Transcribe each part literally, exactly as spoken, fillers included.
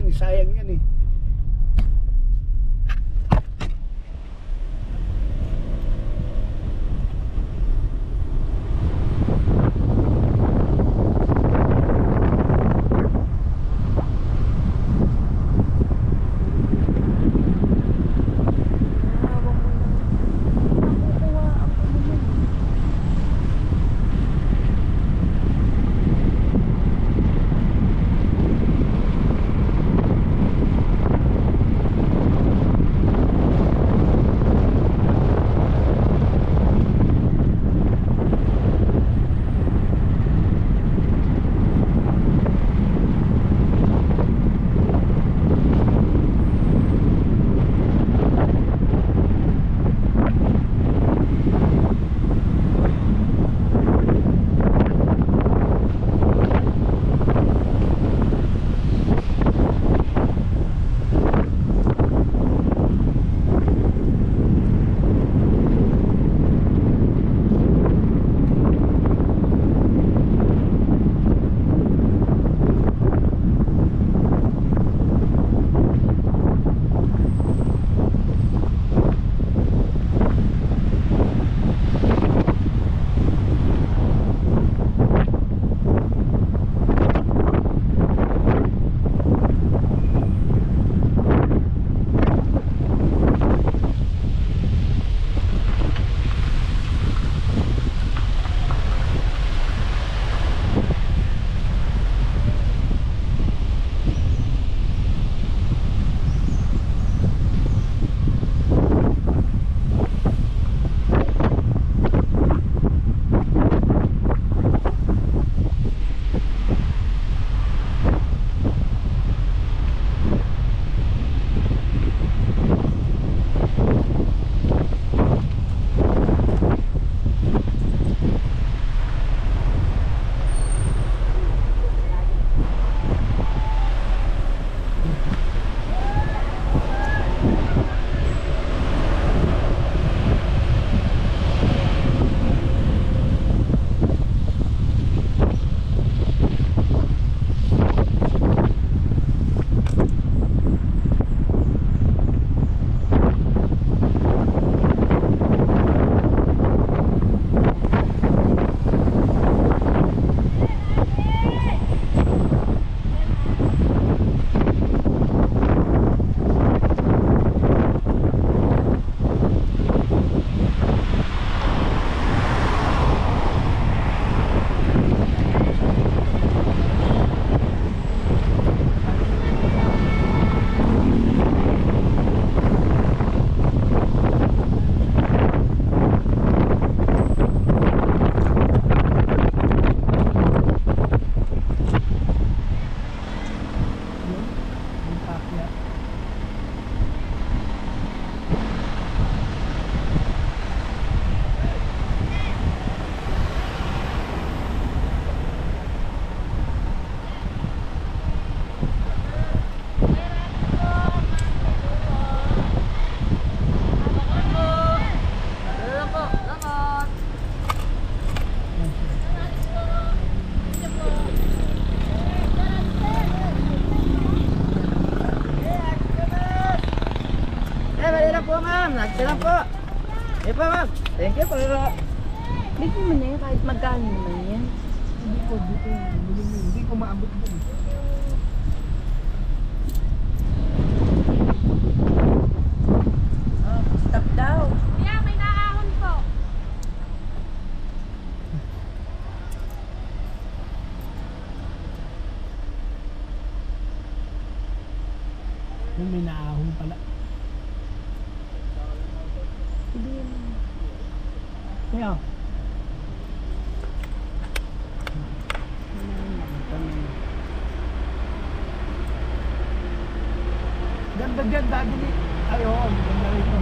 eh, sayang yan eh. Nagsalang po. Eh pa ma'am. Thank you po. Bigyan mo na yan kahit magkano naman yan. Hindi ko, dito. Hindi ko maabot po. Oh, stop daw. Yeah, may naahon po. May naahon pala. Kaya ganda dyan dati ni ay oo, ganda rito.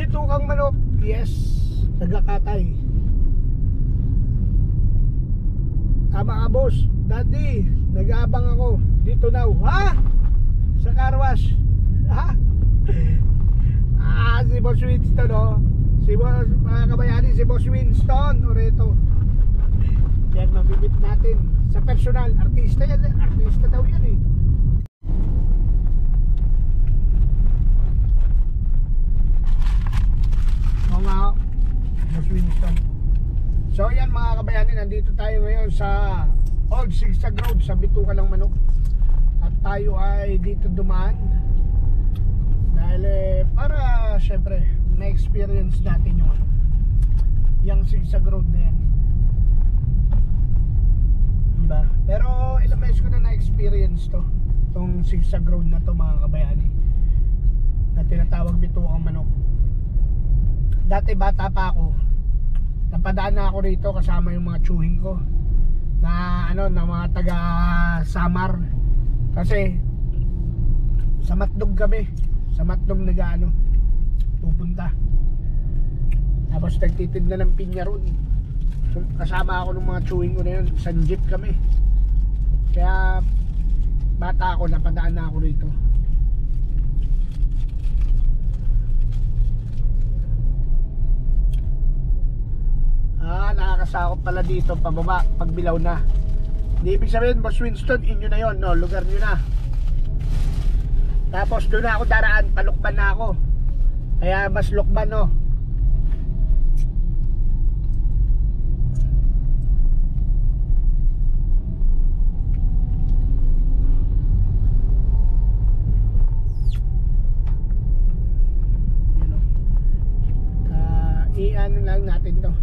Bitukang manok, yes, nagkakatay. Tama ka boss, daddy, nag-aabang ako dito now. Ha? Sa car wash. Ha? Ah, si Boss Winston, oh. Si Boss, mga kabayani, si Boss Winston Oreto. Yan, mabibit natin sa personal. Artista yan, artista daw yan eh. Oo nga, Boss Winston. So yan mga kabayani, nandito tayo ngayon sa Old Sigsag Road sa Bitukan ng Manok. At tayo ay dito dumaan dahil eh, para syempre na-experience natin yung ano, yung Sigsag Road na yan, diba? Pero ilang beses ko na na-experience to, itong Sigsag Road na to mga kabayani, na tinatawag Bitukan Manok. Dati bata pa ako, napadaan na ako rito kasama yung mga tsuhin ko na ano, na mga taga Samar, kasi sa Matdog kami, sa Matdog nag-ano pupunta, tapos nagtitinda ng pinya ron. So, kasama ako ng mga tsuhin ko na yun, sa jeep kami, kaya bata ako, napadaan na ako rito. Ah, nakakasakop pala dito pababa pagbilaw na. Hindi ibig sabihin, Boss Winston, inyo na yon, no? Lugar nyo na. Tapos doon na ako daraan, palukban na ako. Kaya mas lukban, no? I-ano lang natin to,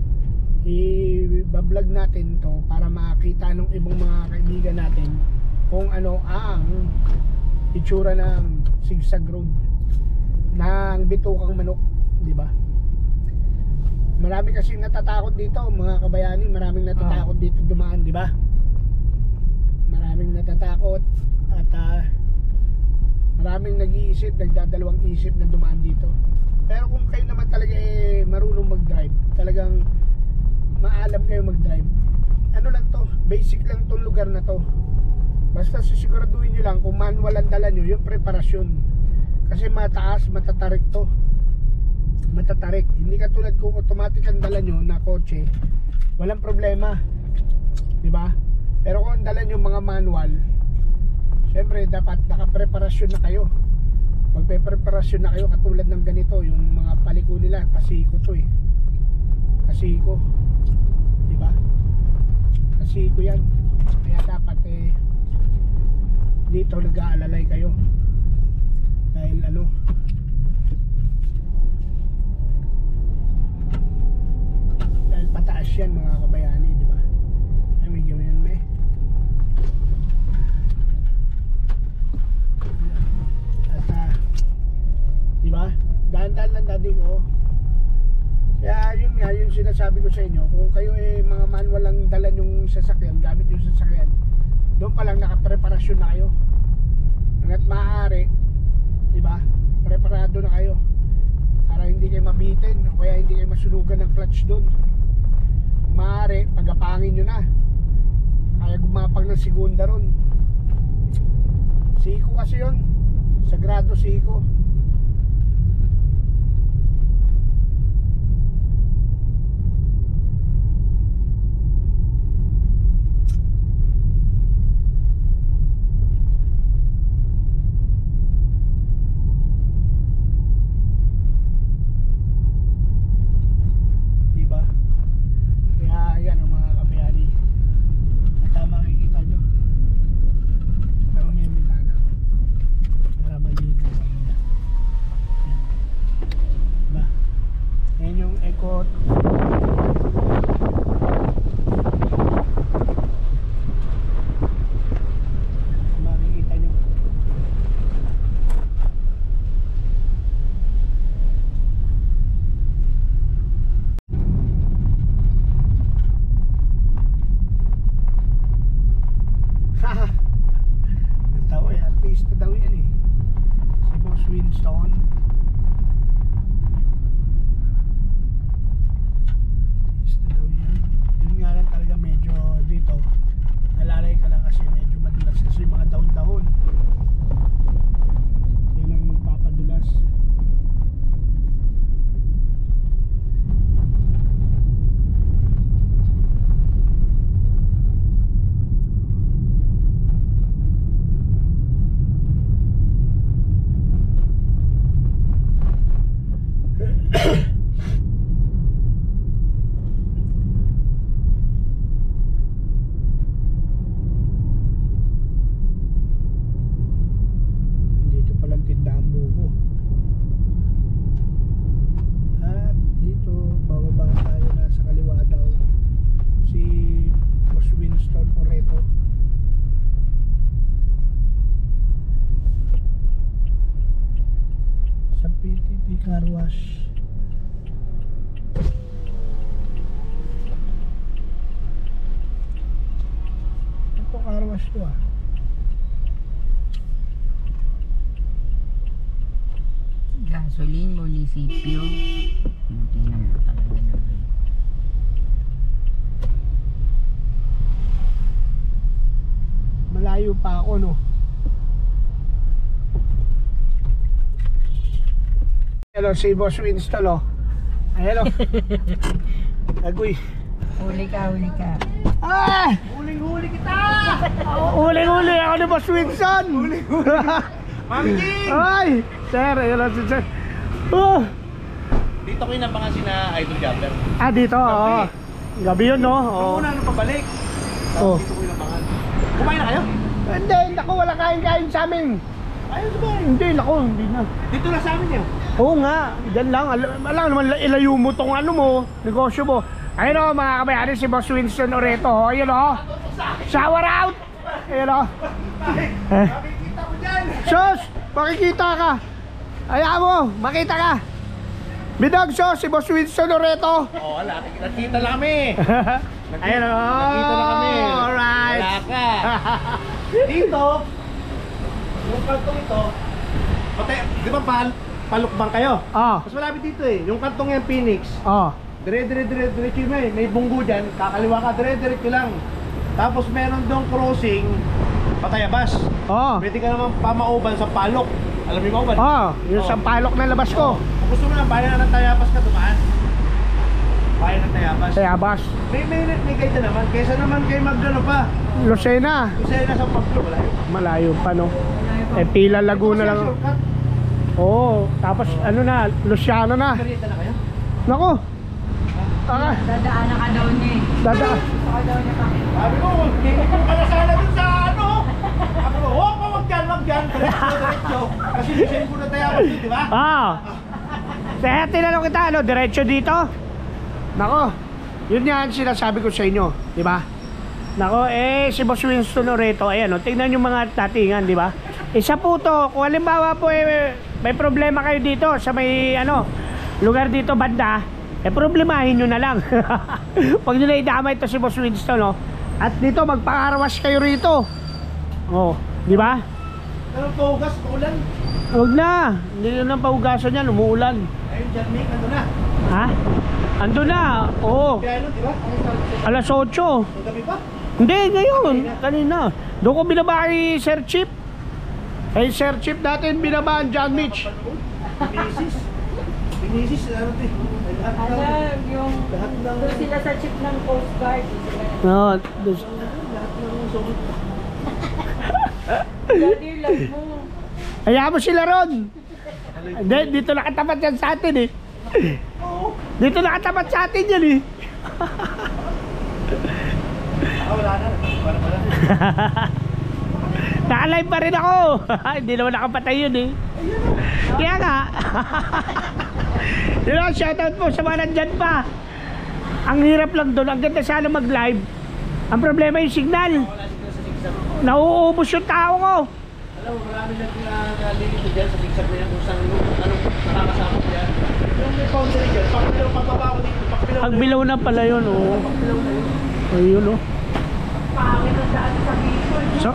i-vlog natin to para makita ng ibang mga kaibigan natin kung ano ang itsura ng Sigsag Road ng Bitukang Manok, di ba? Marami kasi natatakot dito mga kabayani, maraming natatakot dito dumaan, di ba? Maraming natatakot at uh, maraming nag-iisip, nagdadalawang isip na dumaan dito. Pero kung kayo naman talaga eh marunong mag-drive, talagang maalam kayo mag-drive, ano lang to, basic lang tong lugar na to. Basta sisiguraduhin nyo lang kung manual ang dala nyo, yung preparasyon. Kasi mataas, matatarik to, matatarik. Hindi katulad kung automatic ang dala nyo na kotse, walang problema, diba? Pero kung ang dala nyo mga manual, syempre dapat nakapreparasyon na kayo. Magpe-preparasyon na kayo katulad ng ganito, yung mga paliko nila, pasiko to eh. Pasiko, diba? Pasiko yan. Kaya dapat eh dito nag-aalalay kayo. Dahil ano, dahil pataas yan mga kabayani, diba? Ay, may gawin may diba? Dahan-dahan lang daddy ko. Kaya yun nga, yung sinasabi ko sa inyo, kung kayo eh mga manual lang dala yung sasakyan, gamit yung sasakyan, doon pa lang nakapreparasyon na kayo. Hanggat maaari, diba? Preparado na kayo para hindi kayo mabitin o kaya hindi kayo masunugan ng clutch doon. Maaari, pagapangin nyo na, kaya gumapang ng segunda ron. Siko kasi yun, sagrado siko. kasi medyo madulas kasi yung mga dahon-dahon. Yan ang magpapadulas. Dito palang tindahan buko. At dito bababa tayo na sa kaliwa daw si Boss Winston Oreto. Sa P T T Car Wash. Ito car wash to ah. Gasoline, munisipyo. Hindi naman talaga naman. Malayo pa ako no. Hello si Boss Winston oh. Hello. Agoy. Huli ka, huli ka. Ah! Huling-huli kita! Huling-huli ako ni Boss Winston! Huling-huli! Mami King! Ay! Sir, ayun lang si Sir. Oh! Dito ko inabangan si na Idol Jumper. Ah, dito, oo. Gabi yun, no? Oo. Una, ano pabalik? Oh. Dito ko inabangan. Kumain na kayo? Hindi, naku, wala kain-kain sa amin. Ayun sa bahay. Hindi, naku, hindi na. Dito na sa amin yun. Oo nga, dyan lang. Alam, alam naman, ilayo mo tong ano mo, negosyo mo. Ayun o, mga kabayani, si Boss Winston Oreto. O, ayun o. Shower out! Ayun o. Eh. Makikita mo dyan! Sus! Makikita ka! Ayaw mo, makita ka! Bidog sos, si Boss Winston Oreto. Oo, wala. Nakita na kami. Ayun o. Nakita na kami. Alright. Wala ka. Dito, yung kantong ito, pati, di ba pal, palukbang kayo? Oh, Mas malapit dito eh. Yung kantong yan, Phoenix. oh. Dire, dire, dire, diretso yun eh. May bunggo dyan, kakaliwa ka, dire, diretso lang. Tapos meron doong crossing, Patayabas. Oh. Pwede ka naman pamauban sa Palok. Alam mo yung mauban? Oh, yung Oh. sampalok na labas ko. Kung gusto mo na, bayan ng Tayabas ka dumaan. Bayan ng Tayabas. Sa Abas. May, may, may guide na naman. Kesa naman kay Magdano pa. Lucena. Kasi na sa Paglo, wala yun. Malayo pa no. Eh pila Laguna Kasi lang. shortcut. Oo, oh, tapos ano na, Luciano na. Merienda na kayo? Nako. Ah, Dadaanan ka daw niya eh. dada. Gusto ka daw niya kami. Sabi ko, kikipong ka na sana dun sa ano. Sabi ko, huwag ka, wag dyan, wag dyan. Diretso, diretso. Kasi design ko na Tayabas dun, di ba? Ah. Kaya tinanong kita, ano, diretso dito? Nako. Yun yan sinasabi ko sa inyo, di ba? Nako, eh si Boss Winston Oreto, ayan, oh, tingnan yung mga datingan, di ba? Isa po to, kung halimbawa po eh, may problema kayo dito sa may ano, lugar dito banda, eh problemahin nyo na lang. Huwag nyo na idama ito si Boss Winston, no? At dito magpakarawas kayo rito. Oh, di ba? Pero paugas, paulan. Huwag na, hindi na nang paugasan yan, umuulan. Ayun, dyan, Mick, ando na. Ha? Ando na, oo. Kaya ano, di ba? Alas otso. Ang gabi pa. Hindi, ngayon, kanina. Doon ko binaba kay Sir Chip. Kay Sir Chip natin binabaan John Mitch. Binisis. Binisis, ano ito eh. Lahat ng- Alam, yung Lahat ng... doon sila sa chip ng Coast Guard. No, Lahat ng sumunod. Daddy, love mo. hayaan mo sila ron. Hindi, dito nakatapat yan sa atin eh. Dito nakatapat sa atin yan eh. Ah, wala na. Wala pala. Naka-live pa rin ako. Hindi naman nakapatay yun eh. Kaya nga. Yun know, shoutout po sa mga nandyan pa. Ang hirap lang doon. Ang ganda sana mag-live. Ang problema yung signal. Wala sila sa zigzag. Nauubos yung tao ko. Alam mo, marami na nalilito dyan sa zigzag na yan kung saan anong nakakasama ko dyan. Yung may boundary dyan, pagbilaw, pagbaba ko dito, pagbilaw Ang bilaw na pala yun. Oh. Pagbilaw na yun. Ayun oh. Pangit ang daan sa Bicol. So,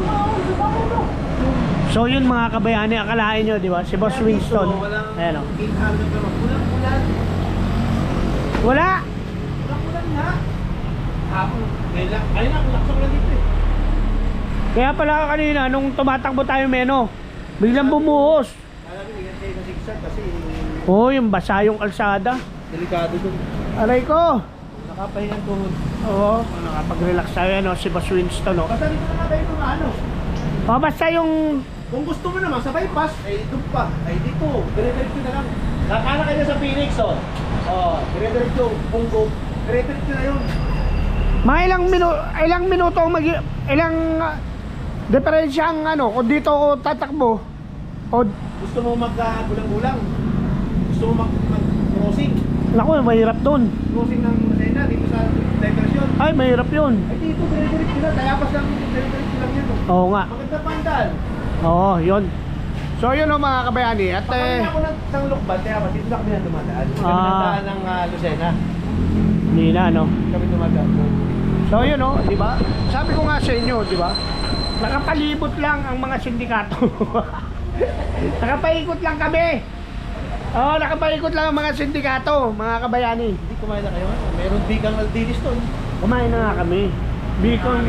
so yun mga kabayani, akalain nyo, di ba? Si Boss Winston. Ayan o. Ulan-ulan. Wala! Ulan-ulan nga. Hapon. Ngayon lang. Ayun lang, lakso ko lang dito eh. Kaya pala kanina, nung tumatakbo tayo meno, biglang bumuhos. Alam mo, ingat kayo na zigzag kasi Oh, yung basa yung kalsada. delikado doon. Aray ko. Nakapahingan tuhod. Oo, nakapag-relax tayo, no? Si Boss Winston, no? Basta dito na nga tayo kumano. Oh, basta yung... Kung gusto mo naman sa bypass, ay doon pa. Ay dito, dire-diretso na lang. Kakana ka niya sa Phoenix, oh. Oh, dire-diretso, Bungo. Dire-diretso na yun. Mga ilang minuto, ilang minuto ang mag... Ilang... Uh, diferensya ang ano, kung dito ako tatakbo. O... Gusto mo mag-gulang-gulang. Gusto mo mag-crossing. Naku, mahirap doon. Crossing ng Lucena, dito sa diversion. Ay, mahirap yun. Ay dito, dire-diretso na. Tayapas lang, dire-diretso lang yun. Oh. Oo nga. Maganda pandal. Oo, yun. So yun o mga kabayani. At Pag eh... ako ng isang lukban, kaya ba, dito na kami na dumadaan. Dito kami Ah. nadaan ng uh, Lucena. Hindi na, no? Dito kami dumadaan. So yun o, di ba? Sabi ko nga sa inyo, di ba? Nakapalibot lang ang mga sindikato. Nakapaikot lang kami. Oo, nakapaikot lang ang mga sindikato, mga kabayani. Hindi kumain na kayo. Meron bigang Aldinis to. Kumain na nga kami. Bicon.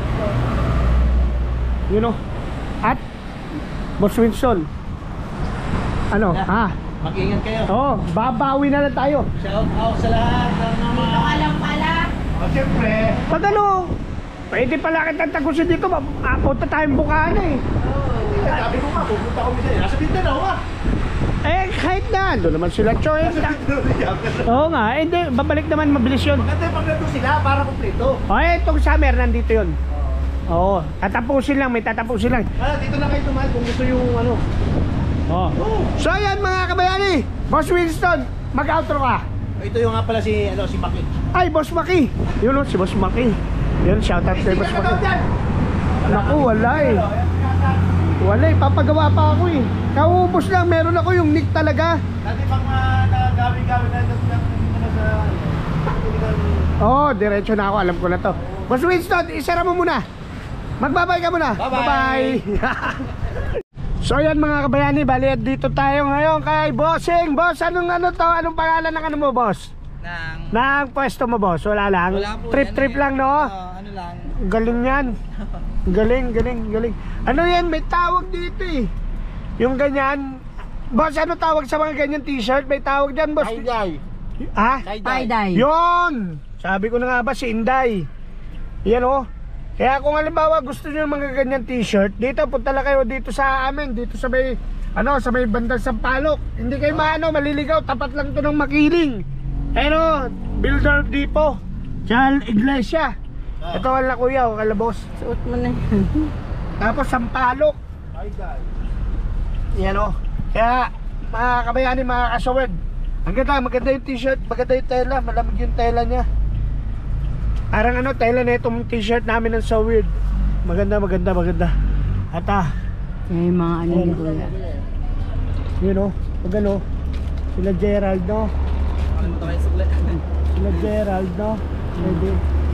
You know. At Boss Winston. Ano? Ha? Mag-ingat kayo. Oo, babawi na lang tayo. Shout out sa lahat ng mga... Alam pala. Oh, siyempre. Pag ano, pwede pala kitang tagusin dito. Ah, punta tayong Bukana eh. Sabi ko nga, pupunta ko minsan. Nasa Mindanao ka. Eh, kahit na. Doon naman sila choice. Nasa Mindanao. Oo nga, eh, hindi. Babalik naman, mabilis yun. Maganda yung pag nandun sila para kumpleto. O, eh, itong summer, nandito yun. Oo, tatapusin lang, may tatapusin lang. Ah, dito lang kayo tumahan kung gusto yung ano. Oo. So, ayan mga kabayani. Boss Winston, mag-outro ka. Ito yung nga pala si, ano, si Maki. Ay, Boss Maki. Yun o, si Boss Maki. Yun, shoutout kay Boss Maki. Naku, wala eh. Wala eh, papagawa pa ako eh. Kaubos lang, meron ako yung nick talaga. Dati pang uh, nagawin-gawin na ito ng ano sa... Oo, oh, diretso na ako, alam ko na to. Boss Winston, isara mo muna. Magbabay ka muna. Bye-bye. So yan mga kabayani, bali at dito tayo ngayon kay Bossing. Boss, anong ano to? Anong pangalan ng ano mo, boss? Nang Nang pwesto mo, boss? Wala lang? wala po Trip yan trip eh. lang, no? Oo, ano lang. Galing yan. Galing, galing, galing. Ano yan? May tawag dito eh. Yung ganyan. Boss, ano tawag sa mga ganyan t-shirt? May tawag dyan, boss. Tie-dye. Ha? Tie-dye. Yun! Sabi ko na nga ba si Inday. Yan o. Kaya kung halimbawa gusto niyo ng mga ganyan t-shirt, dito punta lang kayo dito sa amin, dito sa may ano, sa may bandang Sampaloc. Hindi kayo maano, maliligaw, tapat lang to ng Makiling. Pero Builder Depot. Sa Iglesia. Ito wala kuya, o kala boss. Suot mo na yan. Tapos Sampaloc. Tie-dye. Yan o. Kaya mga kabayani, mga kasawad, ang ganda, maganda yung t-shirt, maganda yung tela, malamig yung tela niya. Parang ano, tela na itong t-shirt namin ng So Weird. Maganda, maganda, maganda. At ah, May mga ano ni kuya. yun o, pag ano, sila Gerald, no? Ano to kayo suklet? Sila Gerald, no? Pwede.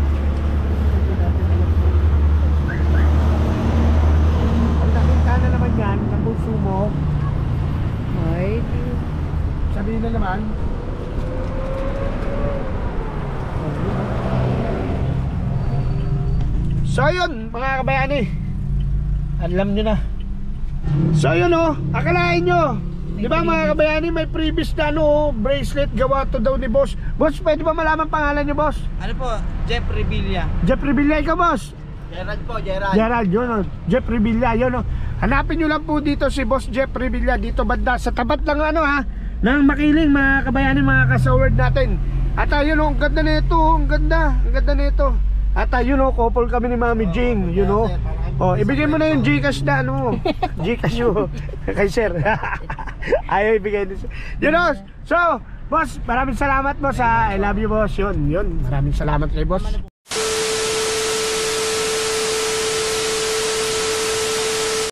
Ang nakita na naman yan, ng bulso mo, Ay, sabihin na naman. So yun mga kabayani, alam nyo na. So yun o, akalain nyo, di ba mga kabayani, may previous na ano, bracelet gawa to daw ni boss. Boss, pwede ba malaman pangalan nyo, boss? Ano po? Jeffrey Villa. Jeffrey Villa, ikaw boss? Gerald po, Gerald. Gerald, yun o, Jeffrey Villa, yun o. Hanapin nyo lang po dito si boss Jeffrey Villa, dito banda, sa tapat lang ano ha, ng Makiling, mga kabayani, mga kasaward natin. At uh, yun o, ang ganda nito, ang ganda, ang ganda nito. At uh, yun o, couple kami ni Mami Jing, you know. Oh, ibigay mo na yung Gcash na ano mo. Gcash mo kay sir. Ayaw ibigay din. You know, so, boss, maraming salamat boss ha. I love you boss. Yun, yun. Maraming salamat kay boss.